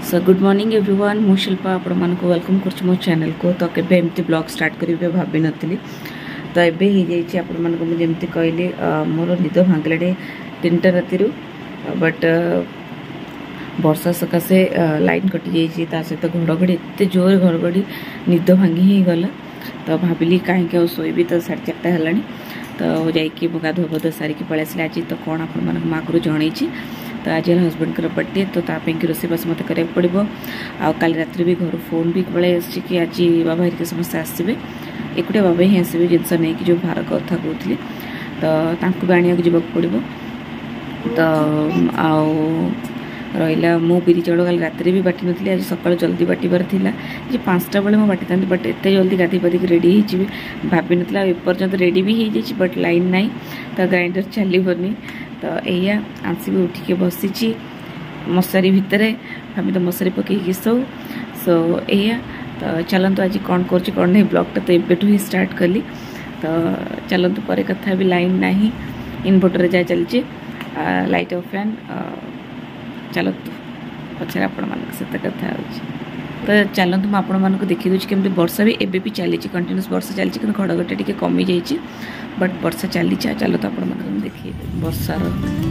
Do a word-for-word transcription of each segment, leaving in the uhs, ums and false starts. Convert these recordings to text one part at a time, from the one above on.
So good morning everyone मु शिल्पा आपण मानक वेलकम कर मो चैनल को। तो केबे एमती ब्लॉग स्टार्ट करेंगे भाभी नथी। तो एबे हो जाइए आपण मानक मुझे जमती कहली मोर निद भांगलाडे तीन टा राति बट वर्षा सकाशे लाइन कटि जाइए सहित घड़घड़ी एत जोर घड़घड़ी निद भांगी ही गला। तो भाविली कहीं शोबी तो साढ़े चार्टा है तो जाइए गाधुआ बधुआ सारिकी पलि आसिले। आज तो कौन आप मागरू जन तो आज हजबैंड कर बर्थडे तो तापी रोषेबास मत करा पड़ो। आ काली रात्रि भी घर फोन भी पलि आसी कि आज बाबा हरिका समस्ते आसवे एकुटिया बाबा ही आसवे जिनस नहीं कि जो भार कथा कहते तो भी आने जावाक पड़ो। तो आउ रहा मु बिरी चाउल कल राति भी बाटी नी आज सका जल्दी बाटार था जी पाँचटा बेले मुझे बाटी था बट एत जल्दी गाधी पाधिक रेडी हो भाभी ना एपर्यंत रेडी भी हो जाए बट लाइन ना तो ग्राइंडर चलनी। तो या आंसी भी उठिके बसी मशारी भितर भाभी तो मशारी पकईकि सो सो या तो चलतु आज कौन कर कौन नहीं ब्लॉगटा तो एबेठू ही स्टार्ट कली। तो चलतु पर कथा भी लाइन ना इनवर्टर जहाँ चलचे लाइट ऑफ फैन चलतु पचर आपण मान सहित कथा तो चलतु मुझे आपण मानक देखी दूसरी केमती वर्षा भी एबे भी चली कंटिन्यूस वर्षा चली कि घड़घड़ी टी कमी जाइए बट वर्षा चली चलत आप देखिए वर्षार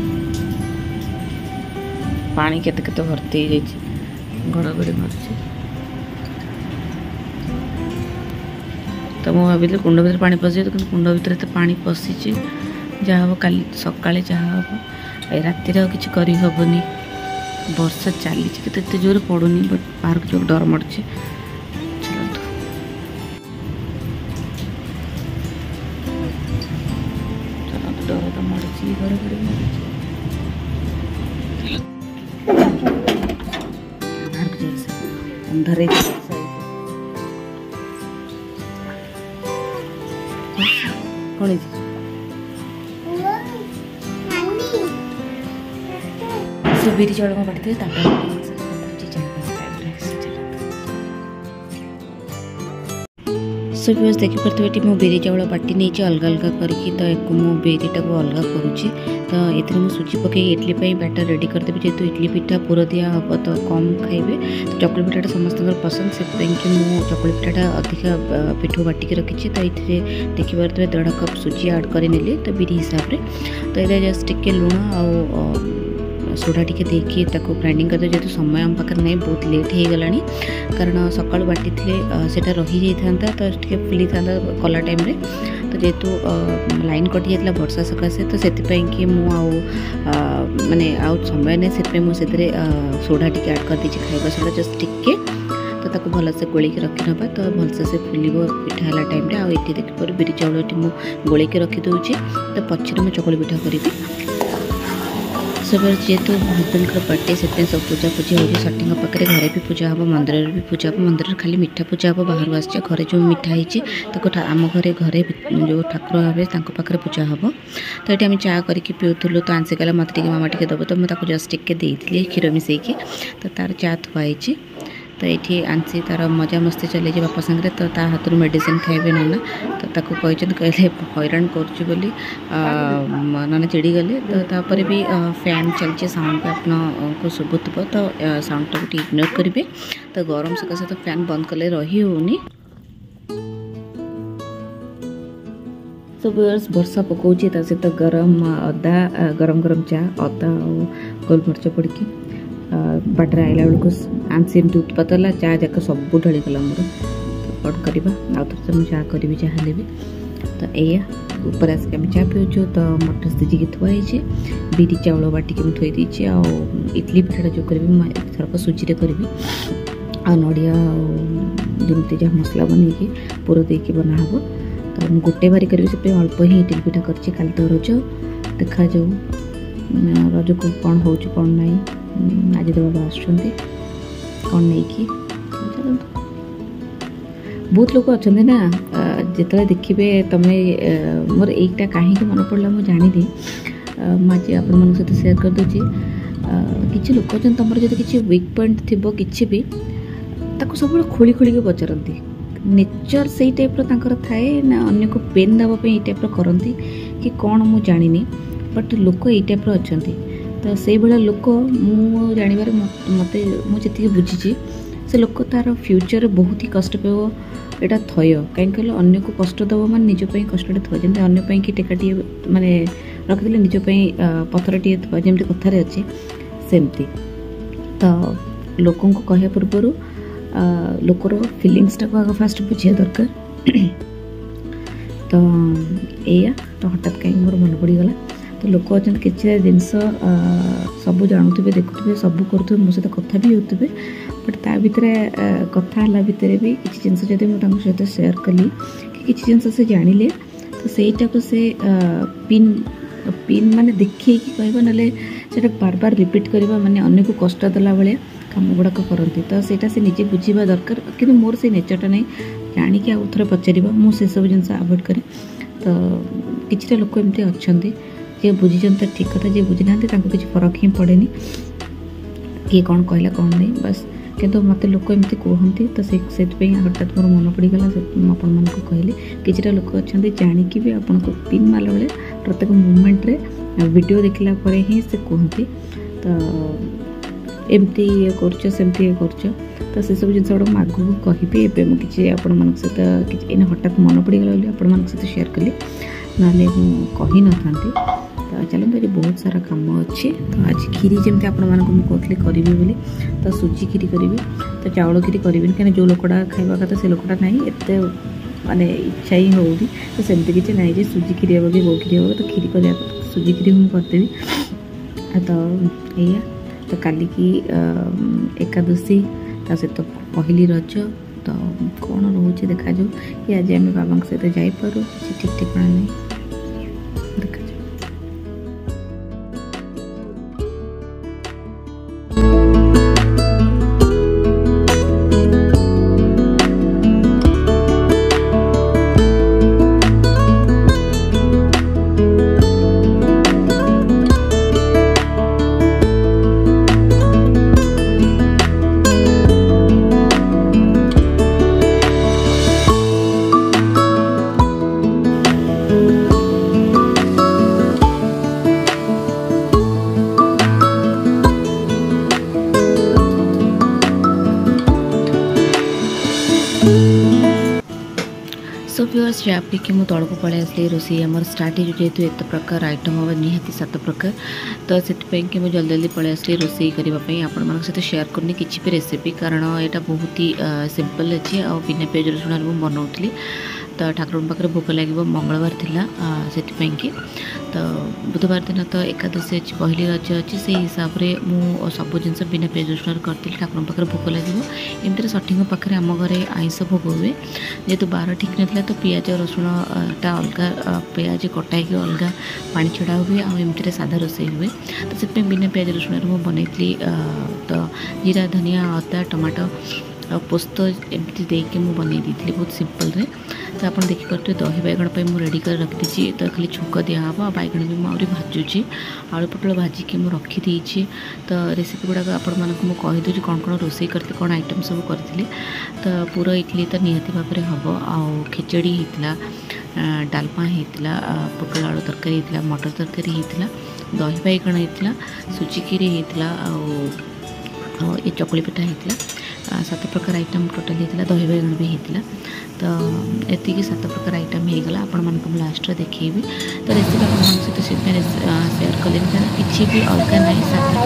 पानी केते केते भर्ती हो जाइए घड़घड़ी मार्च। तो मुझे भाविली कुंड भर पानी पशि कि कुंड भर तो पानी पशि जहाँ हम काली सकाଳେ जहाँ हम राति कि करहबनी वर्षा चली के जोर पड़ूनी बट बाहर जो डर मड़े। चलतु चलतु डर तो मड़ी घर घर अंधारे कौन बिरी चाउल में बाटी सो बस देखिपे मो बिरी चाउल बाटी नहीं अलग अलग करके तो एक मो बिरीटा को अलग करुँची। तो ये सुजी पकई इडली बैटर रेडी करदेवी जेहेतु इडली पिठा पुर दिया हम तो कम खाइबे तो चकली पिठाटा समस्त पसंद से कि मो चकली पिठाटा अधिका पिठू बाटिक रखी। तो ये देखिए देढ़ कप सुजी ऐड कर नेली तो बिरी हिसाब से तो ये जस्ट टिके लुण आ सोडा टी देखिए ग्राइंडिंग करदे जेहतु समय आम पाखे नहीं बहुत लेट हो गला कारण सका बाटी से रही जाता तो टे फुली था कला टाइम रे। तो जेहेतु लाइन कटि जाता वर्षा सकाशे तो से कि माने आउ समय नहीं से मुझे सोडा टी ऐड कर दीजिए खाइबा सोडा जस्ट टिके तो ताको भलसे गोलिक रखी नबा तो भलसे से फुलिबो पिठा हला टाइम रे। आ एटी देखिपर बिरी चाउल मु गोलिक रखी दूची तो पछरे मु चकली पिठा करी सब जेहेतु हजबैंड बर्थडे से सब पूजा पूजी हो सटिंग पाखे घरे भी पूजा हम मंदिर भी पूजा हम मंदिर खाली मिठा पूजा हम बाहर आस घरे जो मिठा होती आम घरे घरे जो ठाकुर हे पाखे पूजा हम। तो ये आम चा करके पीऊलु तो आंसी कहला मत मामा टे दब तो मुझे जस्ट टिके देती क्षीर मिसेकी तो तार चा थुआई। तो ये आंसी तार मजा मस्ती चले बापा सागर तो ता हाथ मेडिसिन खाइबे नाना तो ताको कहते हैरान करी नाना चिड़ी गले। तो तापर भी फैन चलचे साउंड पे आपको शुभुव तो साउंड टाक इग्नोर करेंगे। तो गरम सकाशे तो फैन बंद कले रही होनी। सब वर्षा पकाउची सहित गरम अदा गरम गरम चा अदा गोलमरीच पड़ी बाटर आइला बेलू आंसी एमती उत्पात है चा जाक सब ढली गला मोर तो कट करवा आउ थे मुझे चा करी जहाँ भी। तो या ऊपर आसिक आम चा पीऊँ तो मटर सीझिकी थुआई बिरी चाउल बाटिक थोई देती आ इडली पिठाटा जो करी थरक सुजी करी आ नड़िया जमी जहाँ मसला बनई पुर देकी बनाहब। तो मुझे गोटे बारी करी से अल्प ही इडली पिठा कर तो रज देखा जाऊ रज को कौन हो कौन ना आज तो बाबा आसुँच कौन नहीं कि बहुत लोग अच्छा ना जिते देखिए तुम्हें मोर एकटा कहीं मन पड़ा मुझे जानी मुझे आपण सहित सेयार कर दूसरी किसी लोक अच्छा तुम जो किसी वीक पॉइंट थी कि भी सब खोली खोल के पचारती नेचर से टाइप थाए ना अन्य को पेन देवाई टाइप करती कि कौन मुझे जानी बट लोक ये टाइप अच्छा तो से भाया लोक मु जानवर मत मुझे बुझी से लोक तार फ्यूचर बहुत ही कष्ट पाइब यहाँ थय कहीं कहले अन्य को कष्ट दब मान निजपाई कष्ट थय जमी अन्य कि टेकाटी माने रखिदे निजपाई पथर टे जमी कथार अच्छे सेमती तो लोक कहया पूर्वर लोकर फिलिंग्स टाक आग फास्ट बुझा दरकार तो या तो हठात कहीं मोर मन पड़गला तो लोक अच्छा किसी जिनस सब जानूे देखुए सब करुवे मो सहित कथा भी होते बट ता भितर कथा भितर भी किसी जिन जब मुझे सहित सेयार कली कि किसी जिन से जानिले तो सहीटा को से पिन पिन माने देखिए कि कहबो नले सेटा बार बार रिपीट करबा माने अन्य को कष्ट देला बेले काम गुड़ाक करती तो सेटा से निजे बुझा दरकार कि मोर से नेचरटा नहीं जानिक आउ थे पचार मुझे सब जिन आभोड करे तो किसी लोक एमती अच्छा जे बुझी तो ठीक कथा जे बुझी ना किसी फरक ही पड़े किए कौन कहला कौन नहीं बस किंतु मत लोक एमती कहते तो से हठात मोर मन पड़गला आपको कहली किसी लोक अच्छा जाणिकी भी आपन को पिन माला बेले प्रत्येक मुमेंट रे वीडियो देखला परे ही से कहते तो एमती ये करमती ये कर तो से सब जिन गुड़ा आगू कहि एवं मुझे आपण सहित इन हठात मन पड़गला आपण सहित शेयर कली ना कही न था तो चलते ये बहुत सारा कम अच्छे तो आज खीरी जमी आप कहती करी बोली तो सुजी खीरी करी तो चाउल खीरी करी कहीं जो लोकटा खावा कथा से लोकटा ना एत माने इच्छा ही हो तो सेमती किसी ना जे सुजी खीरी हम कि गो खीरी हम तो खीरी कर सुजी खीरी मुझे करदेवी तो या तो काली की एकादशी ता सहित पहली रज तो कौन रोचे देखा जाऊ कि आज आम बाबा सहित जापरू किसी ठीक ठिकाना नहीं देखा सो व्यूअर्स चाप पीकी मुझे तौक पलि आसली रोषे आम स्टार्ट हो जेहतु एत प्रकार आइटम हम निहाती सात प्रकार तो से मुझे जल्दी जल्दी पलि आसली रोषे करने आपण सहित शेयर करनी किसी भी रेसिपी कारण यहाँ बहुत ही सिंपल अच्छे आ बिना पियाज रसुण मुझे बनाऊली तो ठाकुर पाखे भोग लगे मंगलवार थिला से तो बुधवार दिन तो एकादशी अच्छी पहली रज अच्छी से हिसाब से मुझ सब जिन बिना पियाज रसुण करी ठाकुर पाखे भोग लगे एमती षठी पाखे आम घरे आइंस भोग हुए जेहेतु बार ठीक ना तो पियाज रसुणटा अलग पियाज कटा ही अलग पानी छड़ा हुए आमती साधा रोषे हुए तो से बिना पियाज रसुण मुझे बनई तो जीरा धनिया अदा टमाटो पोस्त एमती देकी मुझे बनई दी बहुत सिंपल रे तो आप देखिपे दही बैगण पर मुझे रेडी कर रखी तो खाली छुक दिहब बैगण भी मुझे भाजुची आलू पोटल भाजिकी मुझे रखी तो रेसिपी गुड़ाक आपको कहीदे कौन कौन रोषे करते कौन आइटम सब करी तो पूरा इडली तो निहाती भाव में हम आउ खिचड़ी होता डालमा होता पोटल आलू तरकारी होता मटर तरकारी होता दही बैगण होता सुजी खीरी होता ये चकुली पिठा होता सात प्रकार आइटम टोटाल होता दही बैगण भी होता तो ये सात प्रकार आइटम हो गला आपण मानक लास्ट देखी तो रेसिपी आप सहित शेयर कले किसी भी अलग ना सात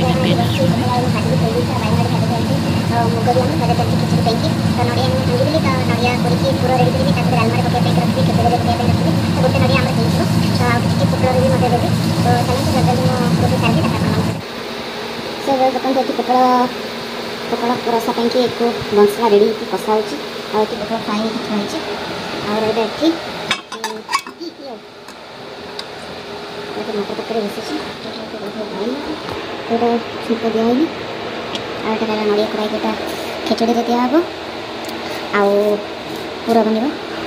पकड़ा रसा पाई एक मसला रेडी कषा हो पकड़ा फ्राए थी और मटर तक बसी छुप दिहली आठ नड़िया कड़ा खेचड़ी दिहब आरा बन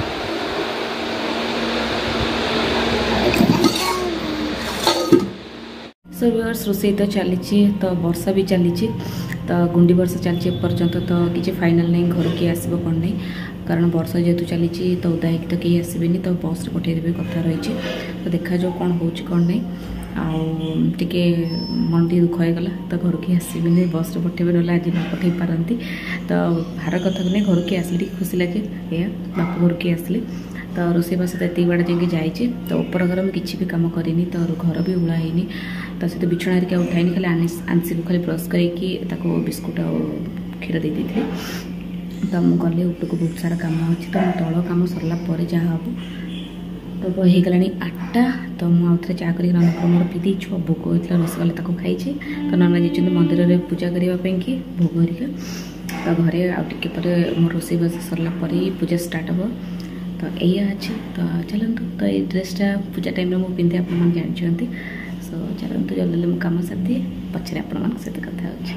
सो व्यूअर्स रोषे तो चली तो वर्षा भी चली तो गुंडी वर्षा चलती एपर्यंत तो किसी फाइनाल नहीं घर किए आसब कौन नहीं कारण वर्षा जेहेतु चली तो उदा तो कहीं आसबेनि तो बस पठेदेवे कथा रही तो देखा जो कौन हो कौन नहीं आटे मन टी दुख होगला तो घर की आसबिनि बस पठेबे ना आज न पठे पारती तो भार कथा को नहीं घर की आसली खुशी लगे या बाप घर की आसली तो रोसे बास तो ये बाड़ जाकि जाइए तो ऊपर घर में किसी भी कम करनी तो घर भी उड़ा है तो सहित बिछଣା हरिका उठाईनी खाली आंसी को खाली ब्रश करके बिस्कुट आ क्षीर दे दी तो मुझे गले उपरको बहुत सारा कम अच्छी तो तल कम सरला जहाँ हम तो हो गला आठटा तो मुझे चा कर नना मोर पी दी छुआ भोग होता रसगोल्ला ताको खाई तो नना जाइए मंदिर में पूजा करने की भोग हरिका तो घरे आगे पर मोर रोसे बस सरला पूजा स्टार्ट हम तो यही अच्छे तो चलतु तो ये ड्रेसटा पूजा टाइम मुझे पिंधे आप जानते सो चलतु जल्दी जल्दी कम सारी पचर आपण सहित कथा अच्छे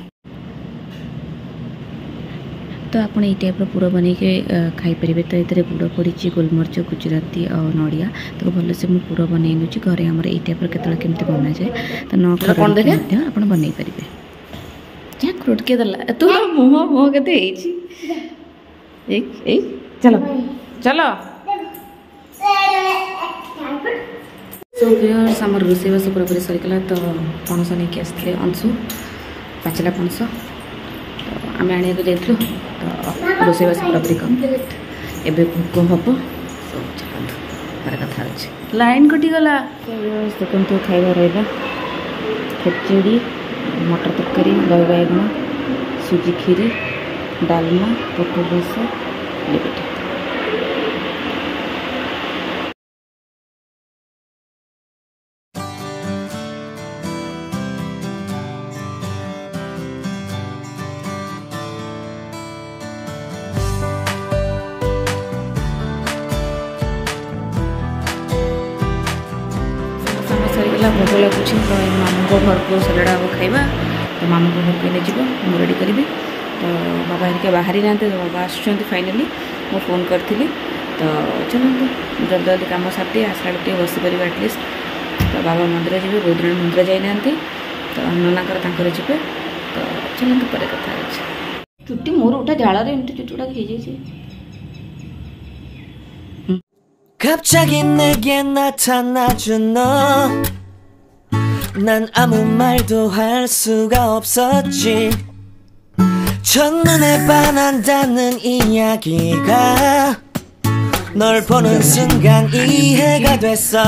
तो आप टाइप पूरा बन के खाईपर तो ये गुड़ पड़ी गोलमरीच गुजराती और नड़िया तो भल से मुझे पूरा बन दूसरी घरे आम ये टाइप के बना जाए तो न आप बनई पारे क्या क्रोटके देला तू मुह मुह के चलो चलो सो व्यूअर्स आम रोसे बास पूरा पूरी सरीगला तो पणस नहीं आसते अंशु पाचिला पणस तो आम आने को जाइलु तो रोसे बास पूरा पूरी कम्प्लीट एबे भोग हम सो चलतु पर कथा अच्छे लाइन कटिगला देखो तो खाଇବା रहा खेचड़ी मटर तरकारी दही बाइगण सुजी खीरी डालमा पोटल रस लिपिटा सरीगला भोग लगुच तो मामू को घर को सलाड हम खाइबा तो मामू को घर को नहीं जीव मुझे रेडी करी तो बाबा हरिका बाहरी ना बाबा आसुँच फाइनाली मु फोन करी तो चलते जल्दी जल्दी कम सारी आसला टे बस पारे एटलिस्ट तो बाबा मंदिर जी बहुत दिन मंदिर जाना तो ननाकर तांकर जी तो चलते पर कथा चुट्टी मोर उठा झाड़ एमती चुट्टी गुड़ा 갑자기 내게 나타나준 너 난 아무 말도 할 수가 없었지 첫눈에 반한다는 이야기가 널 보는 순간 이해가 됐어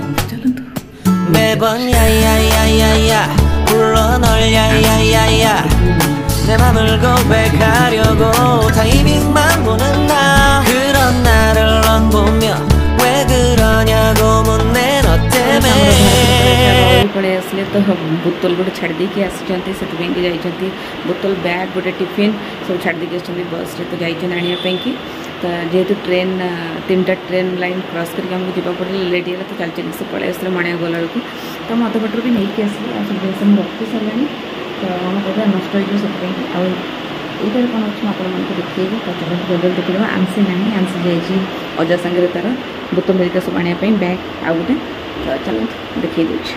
매번 야야야야야 불러 널 야야야야 내 맘을 고백하려고 타이밍만 보는 나 그런 나를 넌 보며 왜 그러냐고 묻네 너 때문에 पड़े आसले तो बोतल गोटे छाड़ देकी आसी से जाती बोतल बैग गोटे टिफिन सब छाड़ देकी आस बस रे तो जाइए आने की तो जेहेतु ट्रेन तीन टा ट्रेन लाइन क्रॉस करके हमको जावाक पड़े लेट है तो चल चल से पड़े आसले मणिया गला बेलू तो मत पटर भी नहीं आसली आ सब जिन रखी सारे तो आम कदा नष्ट हो यहाँ कौन अच्छे आपको देखिए तो चलो जल्दी देखिए आंसी ना आंसी जाइए अजा सागर तार बोतल हरिका सब आने बैग आउ गोटे तो चलो देखिए दूसरी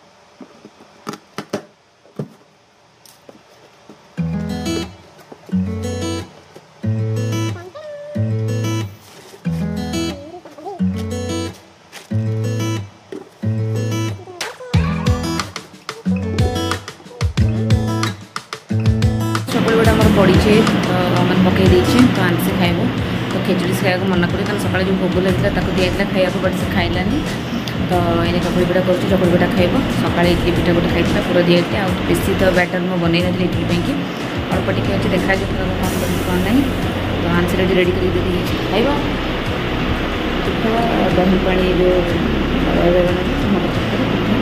पड़ी तो मैंने पकई देछे तो आंसी खाइब तो खेचुड़ी से खाया मना कर सकाल जो भोग लगे दिखाई खाया बट से खाइलानी तो ये चकड़ी पिठा कर चकड़ी पिठा खाइब सका इडली पिठा गोटे खाई पूरा दिए आ बेसी तो बैटर मुझे बनई नी इडली पाई अल्प टे अच्छे देखा कौन कौन ना तो आंसी रेडी रेडी कर खाइब पिठा दही पानी जो मटर तरकारी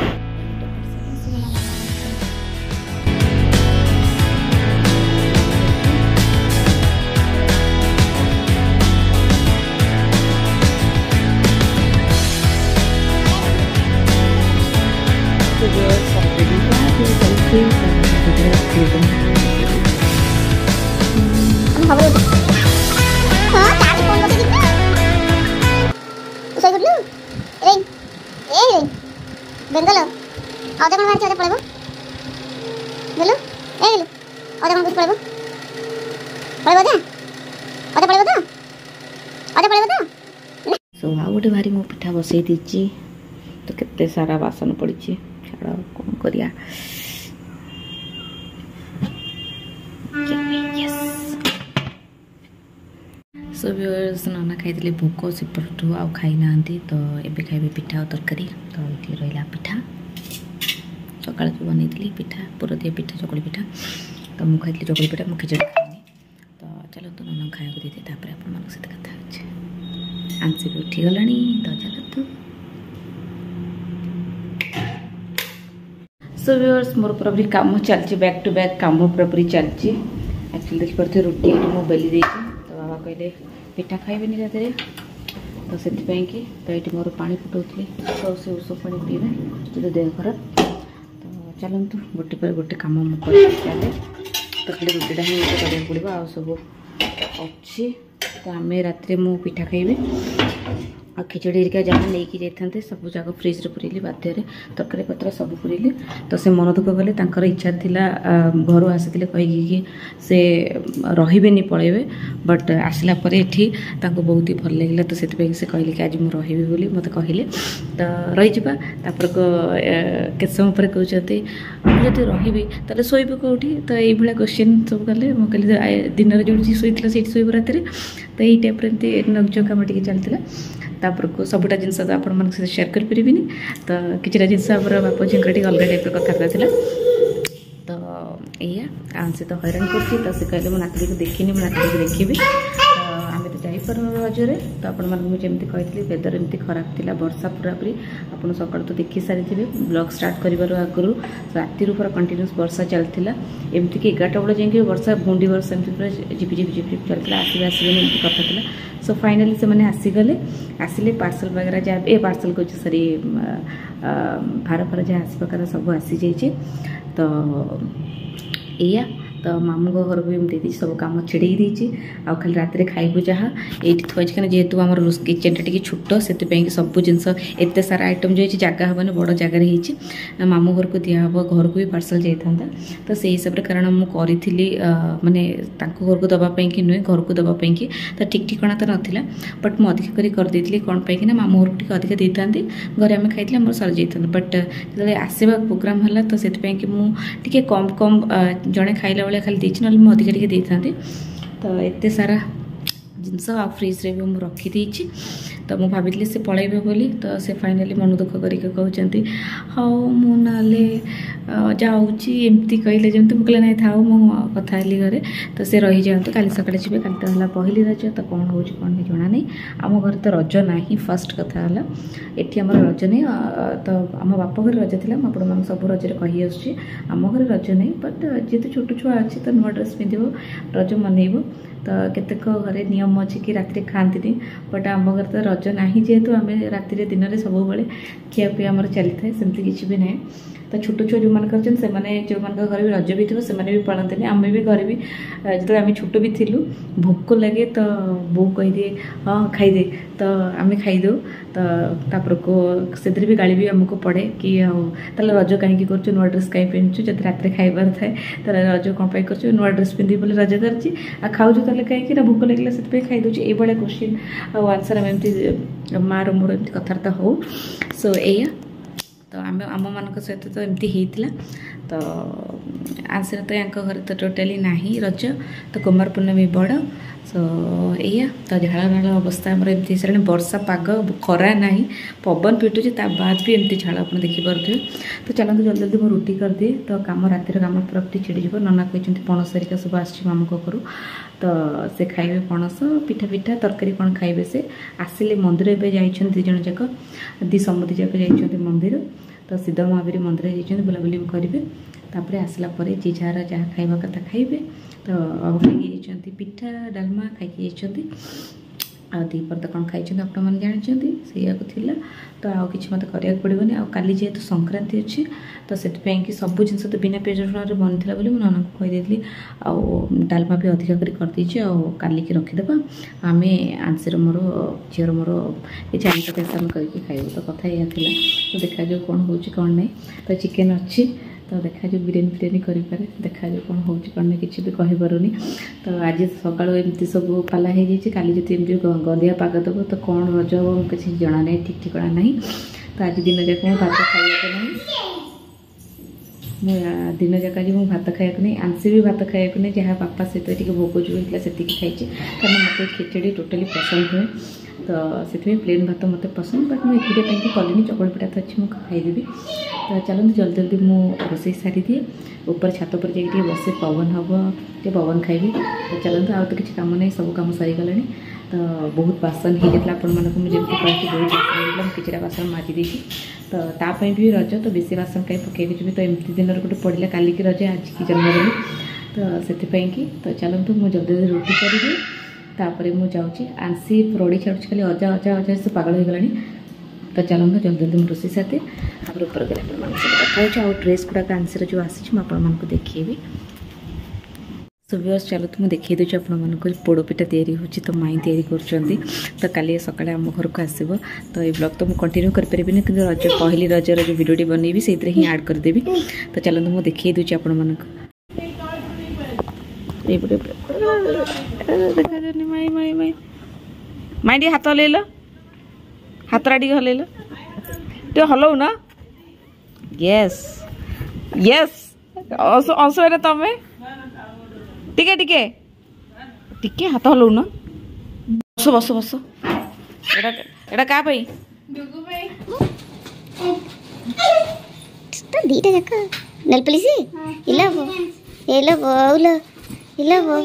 बेंगल अधा कौन बाहर अधा पड़ब बोलो ए बोलो अधा कौन कुछ पड़ब पड़ब अधा अधा पड़ब तो अधा पड़ब तो सो आ गोटे भारी मो पिठा बसई दीची तो केते सारा बासन पड़ी छाड़ कौन करिया सो व्यूअर्स नाना खाई भोक सेपटू आउ खाई ना तो एबे खाइबे पिठा और तरकारी तो ये रहा पिठा सका जो बनई पिठा पुर दिया पिठा चकुली पिठा तो मुझे खाई चकुली पिठा मुझे खिचड़ी खाइनी तो चलो तो नाना खाया देते तापर आप सहित कथा हे आंसी भी उठी गला तो चलतु सो व्यूअर्स मोर पूरा काम चलती बैक टू बैक काम पूरा चलती एक्चुअली देखिए रुटी मुझे बेली देती तो बाबा कहले पिठा खाइबेनि रातिरे तो से कि तो ये मोर पानी फुटाऊली तो से ऊस पानी पीबे जो देह खराब तो चलतु गोटे पर गोटे कम मुझे चले तो खाली रुटीटा ही कराया पड़ो आ सब अच्छी तो आम रात मु पिठा खाइबे आ खिचड़ी हेरिका जहाँ लेकिन जाते सब जगह फ्रिज रे पुरेली बाध्य तरकारी पत्र सब पुरेली तो से मन दुख कले तांकर इच्छा थिला घर आसी कहीकि से रही पलैबे बट आसला पर एठी तांको बहुत ही भल लगे तो से कहले कि आज मुझे रही बोली मत कहले तो रही तापर केत समय पर कहते मुझे रही तो शोब कौटी तो ये क्वेश्चन सब कले मुझे दिन में जो शोला से शोब रात तो यही टाइप नगज कम टे चलता तापर को सबुटा जिनस तो आपण शेयर करें तो किसी जिनस बाप झीक अलग टाइप कथबार्ता तो या आंसी तो हैरान कर कहले मो नाती को देखनी मो नाती को देखी तो आम तो जापर रजरे तो आपण मुझे कही वेदर एमती खराब थी वर्षा पूरा पूरी आप सका तो देखी सारी थे ब्लॉग स्टार्ट कर आगु राति पूरा कंटिन्यूस वर्षा चलता एमती कि एगारटा बेले जाए वर्षा भुंडी वर्षा एमती पूरा झिपि झिपि झिपि चलता आसवे आसबेनि एमती कथा था सो फाइनाली से मैंने आसीगले आसिले पार्सल वगैरह जहाँ ए पार्सल को सरी भार फार जहाँ आसपार सब आसी जाइए तो या तो मामू घर को भी सब कम छिड़े देती आ खाली रात खाइबू जहाँ ये थोड़ा जेहेतु आम किचेन टी छोट से सब जिन एत सारा आइटम जो जगह हेनी बड़ जगार हो मामू घर को दिहब घर को भी पार्सल जाता तो से हिसाब से कारण मुझे माने घर को दवापाई कि नुहे घर को दवापाई कि तो ठीक ठिकाना तो नाला बट मुझे अधिक करदेली कौन पाई मामू घर को अधिक दे था घरे आम खाई मोर सरी जाता बट जो आसवा प्रोग्राम है तो से मुझे कम कम जड़े खाइला बेले खाली देती ना मुझे अधिक टे दे था तो एत सारा जिनस आ फ्रिज रे भी मुझे रखी तो मुझे भाभी से पलैबे बोली तो से फाइनाली मन दुख करके कहते हाँ मुझे जाऊँगी एमती कहले जमी मुझे ना था मो कथा हेली घरे तो से रही जातु काली सका जी काली तो है पहली रज तो कौन हो कौन नहीं जना नहीं आम घर तो रज ना फर्स्ट कथा है ये आम रज नहीं तो आम बाप घर रज थी मुझे सब रजरे कही आसम घर रज नहीं बट जेहेतु छोट छुआ अच्छी तो नुआ ड्रेस पिंध रज मनइब तो केतेक घरे नियम अच्छी कि राति खाती बट आम घर तो रज ना जेहेतु आम राति दिन में सब खियापी आम चली था सेमती किसी भी ना तो छोट छुआ जो मैंने से जो घर भी रज भी थी से भी पालते आम भी घर भी जो आम छोट भी थिलु भोक लगे तो बो कहीदे हाँ खाईदे तो आम खाईदे तो को से भी गाड़ी भी आमको पड़े कि ताल रज कहीं कर नुआ ड्रेस कहीं पिंधु जब रात खाइबार थाए तो रज कौन पाई कर नुआ ड्रेस पिंधि बोले रज करची आ खाऊ ताले कहीं भोक लगे से खाईदे ये क्वेश्चन आंसर आम एमती मार मोर एमती कथबार्ता हो सो या तो आम आम मान सहित तो एमती होता तो आंसर तो यहाँ घर तो टोटाली ना रज तो कुमार पूर्णमी बड़ सो या तो झाड़ नाल अवस्था आम एमती सारे वर्षा पाग खरा ना पवन पिटुचे बाद भी एमती झाड़ आप देखिपे तो चलते जल्दी जल्दी मुझे रुटी कर दिए तो कम रातिर कम पूरा छिड़ी नना कहते पणस हरिका सब आसमू करू तो से खाइबे पणस पिठा पिठा तरकारी कौन खाइबे से आसिले मंदिर एवं जाइछन दी जन जाक दी समुदी जाक जाइछन मंदिर तो शीतल महावीर मंदिर जाइछन बुलाबुली करेंगे तापर आसला पर जी जार जहाँ खाइबा कथा खाइबे तो अब खाई पिठा डालमा खाई आ दीपर तो कौन खाई आप जानते से तो आउ कि मत कराया पड़ोनी आली जेहेतु संक्रांति अच्छी तो से कि सब जिन तो बिना पियाज रसुण बनता बोली मुझे नाना को कहीदी डालमा भी अधिक करदे कालिकी रखीदे आम आंसर मोर झीर मोर किसी आमिष आम करके खाइबू तो कथा या तो देखा जो कौन हो कौन नहीं तो चिकेन अच्छी तो देखा जो बिरियानी फिरियानी करें देखा जो कौन हो कौन नहीं किसी भी कहीपरूनी तो आज सका एमती सब पाला हो जाए काली जो एमती गंदिया पाग दब तो कौन रज हम किसी जना नहीं ठीक ठिकाना नहीं तो आज दिन जाक मुझे भात खाइए ना मु दिन जाक आज मुझे भात खाइए नहीं आंसी भी भात खाइए नहीं जहाँ बापा सहित भोग जो होता से खाई कारण मत खिचड़ी टोटाली पसंद हुए तो से प्लेन भात मत पसंद बट मुझे एकुटिया कलिनी चकड़ी पिठा तो अच्छी मुझे खाईदेवी तो चलते जल्दी जल्दी मुझे रोसे सारी दिए ऊपर छात पर जाइए बसे पवन हम जो पवन खाइबी तो चलते आउ तो किसी कम नहीं सब कम सरीगला तो बहुत बासन हो जाता आपण मानक मुझे कही बहुत बासन किसी बासन माजी देती तो तापाई भी रज तो बेसी बासन कहीं पकईबी तो एमती दिन गोटे पड़ा काली की रज आज की जन्मदिन तो से कि तो चलतु मुझे जल्दी जल्दी रुटी करी तापर मुझे जाऊँगी आंसी रड़ी छाड़ी खाली अजा अजा अजा से पागल हो गलानी तो चलते जल्दी जल्दी मुझे रोसे साथी आप ऊपर कथा आउ ड्रेस गुड़ाक आंसी जो आसी मुझे देखी सुबह चलते मुझे देखी दूसरी आपको पोड़पिठा तैयारी होची तो माई तैयारी कर तो काली सकाଳେ आम घर को आसब तो ये ब्लॉग तो मुझे कंटिन्यू करें कि रज पहली रजर जो भिडियोटी बनइबी से ही आड करदेवी तो चलते मुझे देखी दूसरी आपण माई माई माई माई टे हाथ हल हाथरा टे हल टे हलौ ना यस यस अंश तमें टिके टिके टिके हाथ हलौ ना बस बस बस एटा एटा का पई डुगु भाई तो दीटा जक नेल पॉलिश इला बो एला बोला इला बो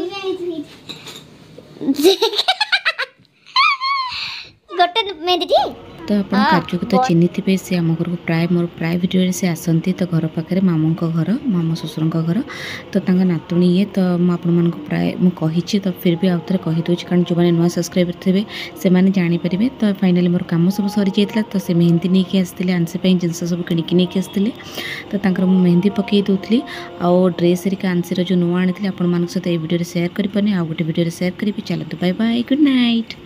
गोटे में दीदी तो आप काजू को तो चिन्ही थे से आम घर को प्राय मोर प्राय भिडियो से आसती तो घर पाखे मामू घर मामा ससुर घर तो तांका नातुणी ये तो मुझे प्राय मुझे तो फिर भी आउ थे कहीदे कारण जो मैंने नुआ सब्सक्राइबर थे से मैंने जानीपारे तो फाइनाली मोर कम सब सरी जाता तो से मेहंदी नहीं कि आसते आंसी जिनस सब किणिकी नहीं आसते तो तांकर मु मेहंदी पकई दूसरी आउ ड्रेस हेरिका आंसीर जो नुआ आनी आपण सहित ये वीडियो शेयर कर आउ गोटे वीडियो शेयर करी चलते बाय बाय गुड नाइट।